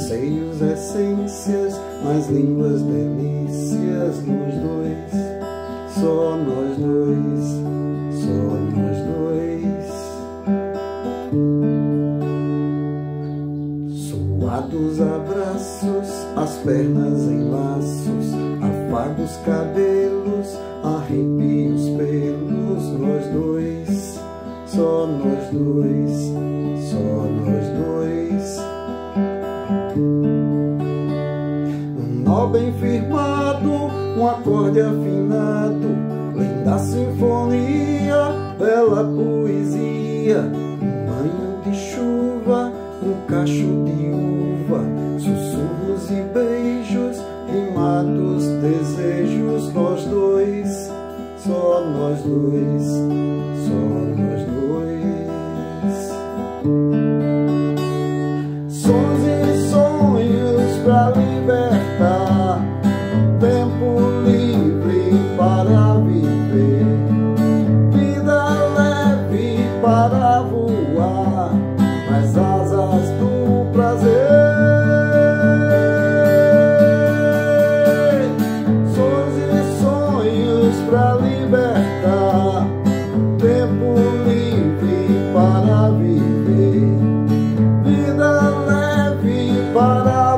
anseios, essências, nas línguas, delícias, nos dois, só nós dois, só nós dois. Suados abraços, as pernas em laços, afagos cabelos, arrepios pelos, nós dois, só nós dois, só nós dois. Um nó bem firmado, um acorde afinado, linda sinfonia, bela poesia, um banho de chuva, um cacho de uva, sussurros e beijos, rimados desejos, nós dois, só nós dois, só nós dois. Sons e sonhos pra libertar, tempo livre para viver, vida leve para voar nas asas do prazer. Sons e sonhos pra libertar, tempo livre para viver, vida leve para